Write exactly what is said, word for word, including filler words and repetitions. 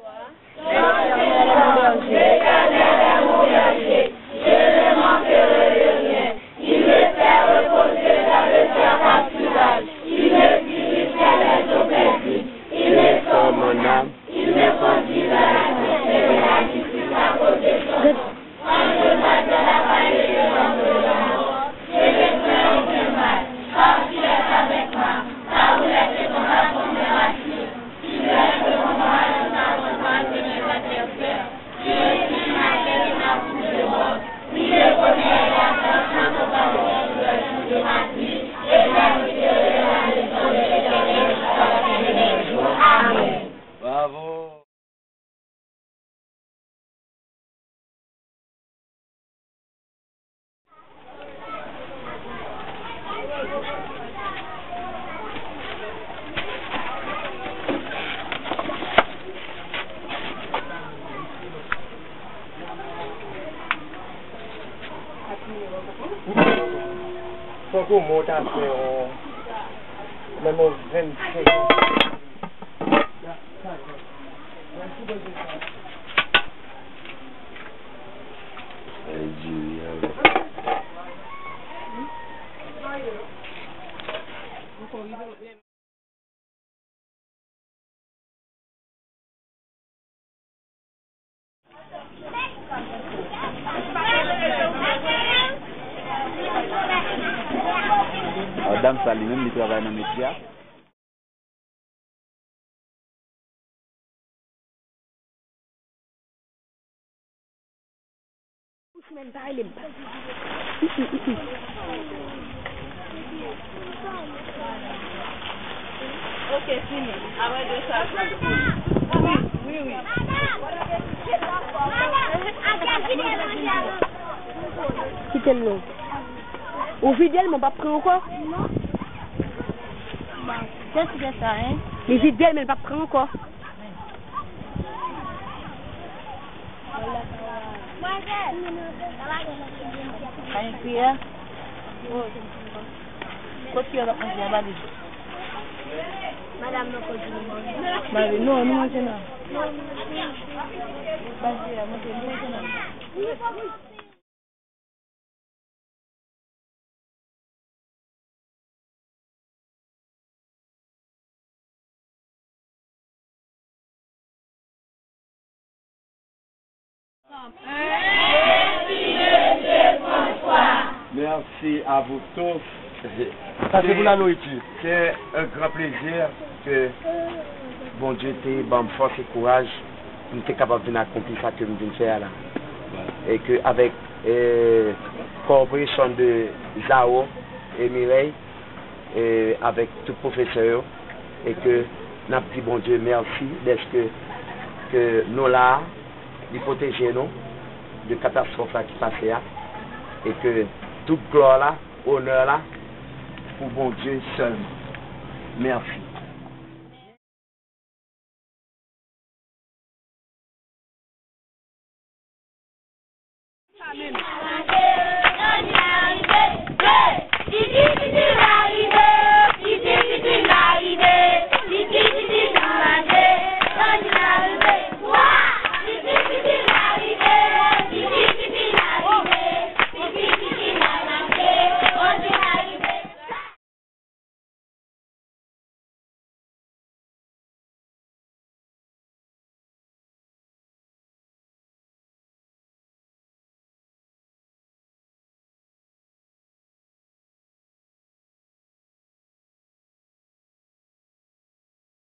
Pourquoi moi t'as fait même au vingt-cinq ans? Dame Sali, même, il travaille dans le métier. Ok, fini. Après de ça. Oui, oui, oui. Quittez le nom. Au fidèle, mon pas pris encore? Non. Qu'est-ce que c'est ça, hein? Les fidèles, mais pas pris encore. Une prière. Qu'est-ce qu'il y a dans la valise? Madame, non, Marie, non, non, c'est non. Vas-y, moi, c'est non. Merci à vous tous. Ça c'est pour la nourriture. C'est un grand plaisir que bon Dieu t'ait bonne force et courage pour nous capable de accomplir ça que nous venons faire là. Et que avec euh, coopération de Zao et Mireille et avec tout professeur et que nous avons dit bon Dieu merci parce que que nous là, de protéger nous de catastrophe là qui passait là et que toute gloire là, honneur là, pour bon Dieu seul. Merci.